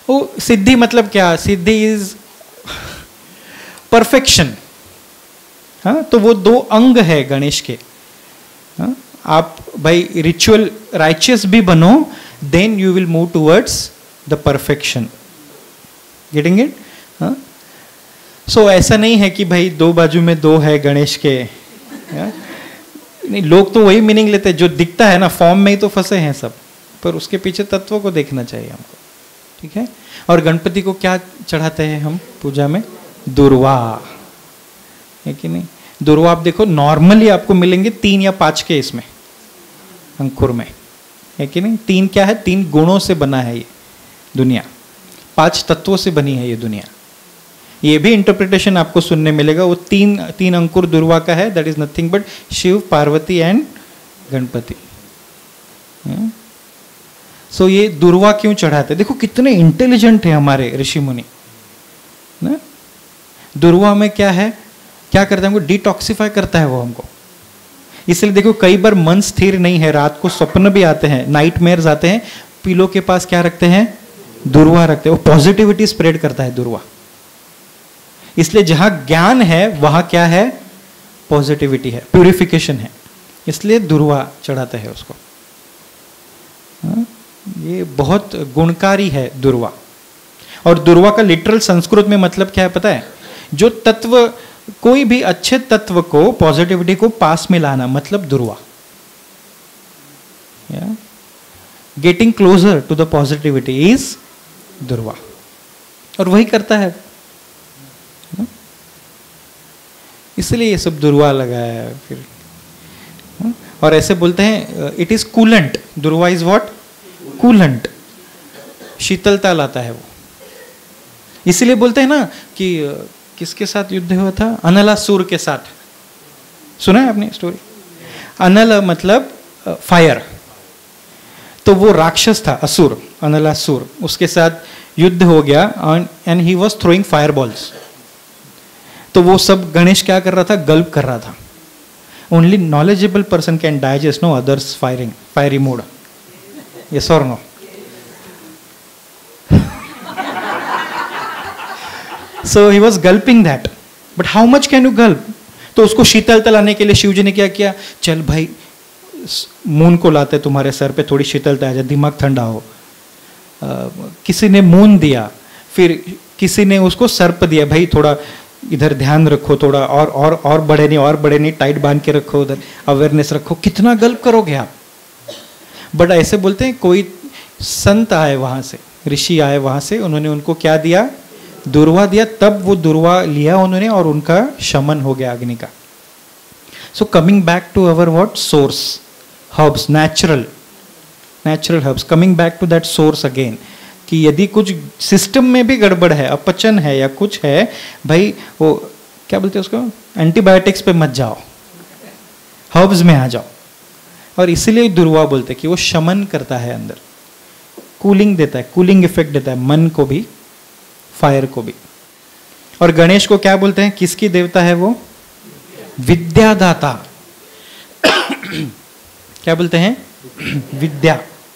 वो सिद्धि मतलब क्या? Siddhi is perfection. हाँ, तो वो 2 अंग है गणेश के। हाँ, आप भाई रिचुअल राइचियस भी बनो, then you will move towards the perfection. Getting it? हाँ, सो ऐसा नहीं है कि भाई 2 बाजू में 2 है गणेश के। नहीं, लोग तो वही मीनिंग लेते हैं जो दिखता है ना, फॉर्म में ही तो फंसे हैं सब, पर उसके पीछे तत्व को देखना चाहिए हमको। ठीक है? और गणपति को क्या चढ़ाते हैं हम पूजा में? दुर्वा, है कि नहीं? दुर्वा आप देखो नॉर्मली आपको मिलेंगे 3 या 5 के इसमें अंकुर में, है कि नहीं? 3 क्या है? 3 गुणों से बना है ये दुनिया, 5 तत्वों से बनी है ये दुनिया। ये भी इंटरप्रिटेशन आपको सुनने मिलेगा। वो 3 अंकुर दुर्वा का है, that is nothing but Shiva, Parvati and Ganapati. So ये दुर्वा क्यों चढ़ाते? देखो कितने इंटेलिजेंट है हमारे ऋषि मुनि ना। दुर्वा में क्या है, क्या करता है? हमको डिटॉक्सिफाई करता है वो हमको। इसलिए देखो कई बार मन स्थिर नहीं है, रात को स्वप्न भी आते हैं, नाइटमेयर्स आते हैं, पिलो के पास क्या रखते हैं? दुर्वा रखते हैं। वो पॉजिटिविटी स्प्रेड करता है दुर्वा। इसलिए जहां ज्ञान है वहां क्या है? पॉजिटिविटी है, प्यूरिफिकेशन है। इसलिए दुर्वा चढ़ाते हैं उसको। ये बहुत गुणकारी है दुर्वा। और दुर्वा का लिटरल संस्कृत में मतलब क्या है पता है? जो तत्व, कोई भी अच्छे तत्व को, पॉजिटिविटी को पास में लाना, मतलब दुर्वा। Getting closer to the positivity is durva. और वही करता है, इसलिए ये सब दुर्वा लगाया है फिर। और ऐसे बोलते हैं it is coolant. Durva is what? Coolant, शीतलता लाता है वो। इसीलिए बोलते हैं ना कि किसके साथ युद्ध हुआ था? अनलासुर के साथ। सुना है आपने स्टोरी? अनल मतलब फायर, तो वो राक्षस था असुर, अनलासुर, उसके साथ युद्ध हो गया and he was throwing fireballs. तो वो सब गणेश क्या कर रहा था? गल्प कर रहा था। Only knowledgeable person can digest, no others firing, fiery mode. Yes और no? So he was gulping that, but how much can you gulp? तो उसको शीतलता लाने के लिए शिव जी ने क्या किया? चल भाई मून को लाते तुम्हारे सर पे, थोड़ी शीतलता आ जाए, दिमाग ठंडा हो। किसी ने मून दिया, फिर किसी ने उसको सर्प दिया, भाई थोड़ा इधर ध्यान रखो, थोड़ा और बड़े नहीं, और बड़े नहीं, टाइट बांध के रखो, उधर अवेयरनेस रखो। कितना गल्प करोगे आप? बट ऐसे बोलते हैं कोई संत आए वहां से, ऋषि आए वहां से, उन्होंने उनको क्या दिया? दुर्वा दिया। तब वो दुर्वा लिया उन्होंने और उनका शमन हो गया अग्नि का। So coming back to our what? Source, herbs, natural herbs, coming back to that source again, कि यदि कुछ सिस्टम में भी गड़बड़ है, अपचन है या कुछ है, भाई वो क्या बोलते हैं उसको? एंटीबायोटिक्स पे मत जाओ, हर्ब्स में आ जाओ। और इसीलिए दुर्वा बोलते हैं कि वो शमन करता है, अंदर कूलिंग देता है, कूलिंग इफेक्ट देता है, मन को भी, फायर को भी। और गणेश को क्या बोलते हैं? किसकी देवता है वो? विद्यादाता। क्या बोलते हैं? विद्या,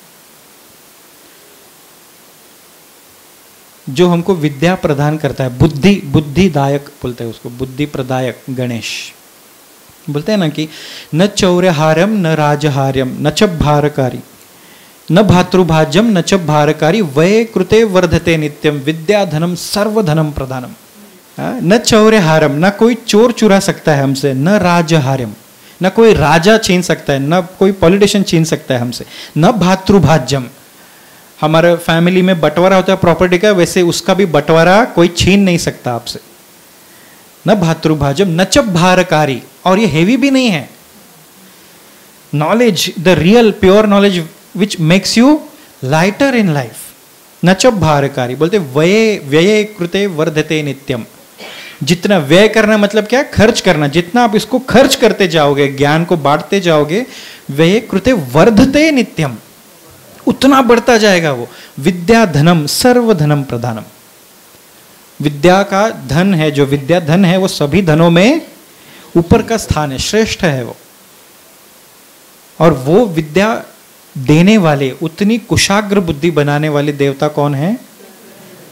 जो हमको विद्या प्रदान करता है, बुद्धिदायक बोलते हैं उसको, बुद्धि प्रदायक गणेश। बोलते हैं ना कि न चौर्यहार्यम न राजहार्यम न च भारकारी न भातृभाज्यम न च भारकारी वये कृते वर्धते नित्यम विद्या धनम सर्वधनम प्रधानम। न चौर्यहार्यम, न कोई चोर चुरा सकता है हमसे, न राजहार्यम, न कोई राजा छीन सकता है, न कोई पॉलिटिशियन छीन सकता है हमसे, न भातृभाज्यम, हमारे फैमिली में बंटवारा होता है प्रॉपर्टी का, वैसे उसका भी बंटवारा कोई छीन नहीं सकता आपसे। न भातृभाज्यम न च भारकारी, और ये हेवी भी नहीं है। Knowledge, the real pure knowledge which makes you lighter in life. न च भारकारी, बोलते व्यय कृते वर्धते नित्यम। जितना व्यय करना मतलब क्या? खर्च करना। जितना आप इसको खर्च करते जाओगे, ज्ञान को बांटते जाओगे, व्यय कृते वर्धते नित्यम, उतना बढ़ता जाएगा वो। विद्या धनम सर्वधनम प्रधानम। विद्या का धन है, जो विद्या धन है वो सभी धनों में ऊपर का स्थान है, श्रेष्ठ है वो। और वो विद्या देने वाले, उतनी कुशाग्र बुद्धि बनाने वाले देवता कौन है?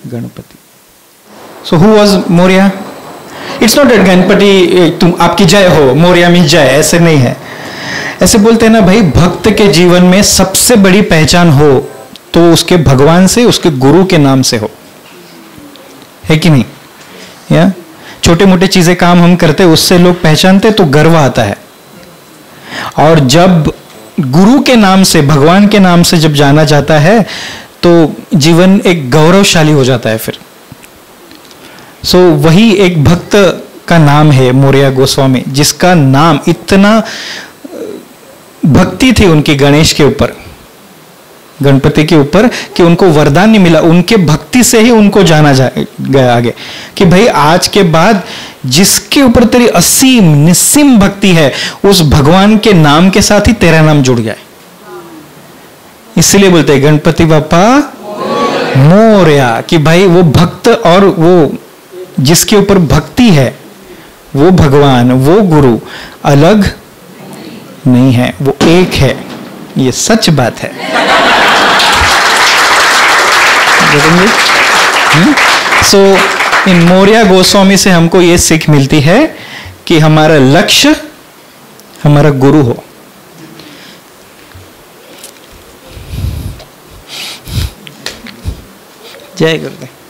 Ganapati. So who was Morya? It's not that Ganapati तुम आपकी जय हो, मोरिया में जय, ऐसे नहीं है. ऐसे बोलते हैं ना भाई, भक्त के जीवन में सबसे बड़ी पहचान हो तो उसके भगवान से, उसके गुरु के नाम से हो, है कि नहीं? या छोटे मोटे चीजें काम हम करते उससे लोग पहचानते तो गर्व आता है, और जब गुरु के नाम से, भगवान के नाम से जब जाना जाता है तो जीवन एक गौरवशाली हो जाता है फिर. सो वही एक भक्त का नाम है मोरिया गोस्वामी, जिसका नाम, इतना भक्ति थी उनकी गणेश के ऊपर, गणपति के ऊपर, कि उनको वरदान नहीं मिला, उनके भक्ति से ही उनको जाना गया आगे कि भाई आज के बाद जिसके ऊपर तेरी असीम निस्सीम भक्ति है, उस भगवान के नाम के साथ ही तेरा नाम जुड़ जाए. इसलिए बोलते हैं गणपति बापा मोरया, कि भाई वो भक्त और वो जिसके ऊपर भक्ति है, वो भगवान, वो गुरु अलग नहीं है, वो एक है. ये सच बात है. सो इन मोरिया गोस्वामी से हमको ये सीख मिलती है कि हमारा लक्ष्य हमारा गुरु हो. जय गुरुदेव.